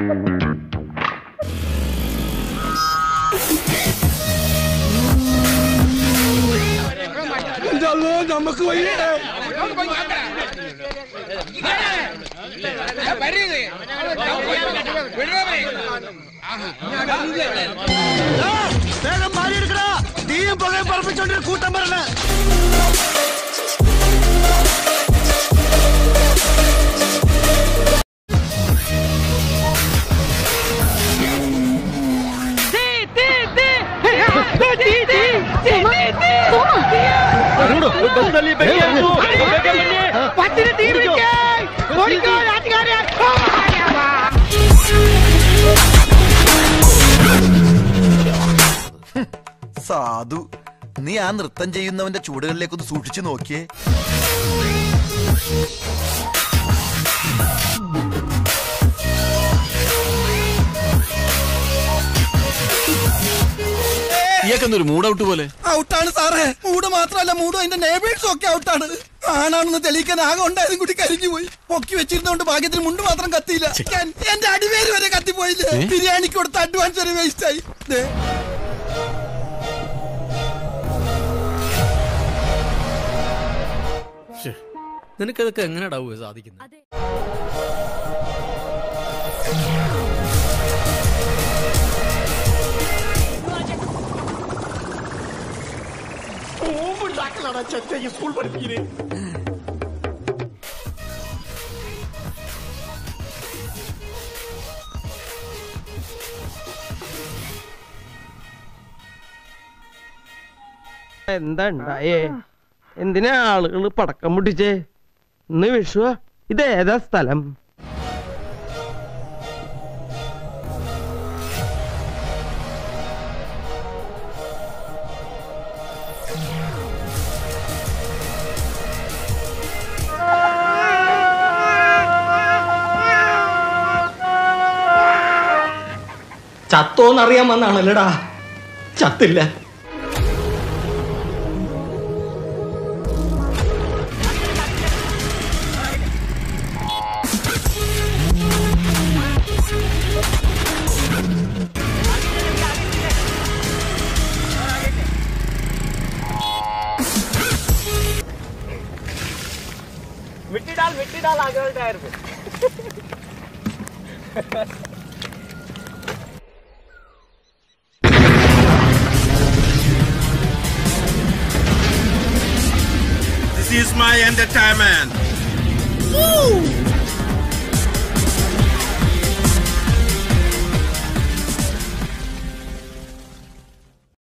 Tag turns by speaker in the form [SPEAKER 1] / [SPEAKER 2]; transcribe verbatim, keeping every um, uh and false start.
[SPEAKER 1] നമുക്ക് വേഗം മാറിയെടുക്കടാ. തീയും പുകയും പറപ്പിച്ചോണ്ടൊരു കൂട്ടം വരണ. സാധു, നീ ആ നൃത്തം ചെയ്യുന്നവന്റെ ചൂടുകളിലേക്കൊന്ന് സൂക്ഷിച്ചു നോക്കിയേ.
[SPEAKER 2] ഇയാൾക്കെന്തൊരു മൂഡ് ഔട്ട് പോലെ.
[SPEAKER 1] ഔട്ടാണ് സാറേ. മൂഡ് മാത്രമല്ല, മൂഡും അതിന്റെ നെയ്ബേഴ്സും ഒക്കെ ഔട്ടാണ്. ആണാണെന്ന് തെളിയിക്കാൻ ആകെ ഉണ്ടായതും കൂടി കരിഞ്ഞു പോയി. പൊക്കി വെച്ചിരുന്നോണ്ട് ഭാഗ്യത്തിന് മുണ്ട് മാത്രം കത്തിയില്ല. എന്റെ അടിവേര് വരെ കത്തിപ്പോയില്ലേ. ബിരിയാണിക്ക് കൊടുത്ത അഡ്വാൻസ് വരെ വേസ്റ്റ് ആയി.
[SPEAKER 3] നിനക്കതൊക്കെ എങ്ങനെയാടാവുക സാധിക്കുന്നത്?
[SPEAKER 1] സ്കൂൾ പഠിപ്പിക്കുന്നത്
[SPEAKER 4] എന്താ ഉണ്ടായേ? എന്തിനാ ആളുകള് പടക്കം പൊട്ടിച്ചേ? ഇന്ന് വിഷുവാ. ഇതേതാ സ്ഥലം?
[SPEAKER 5] ചത്തോന്നറിയാൻ വന്നാണല്ലടാ. ചത്തില്ല.
[SPEAKER 4] मिट्टी डाल मिट्टी डाल आगे वाले टायर पे.
[SPEAKER 2] This is my entertainment. Woo!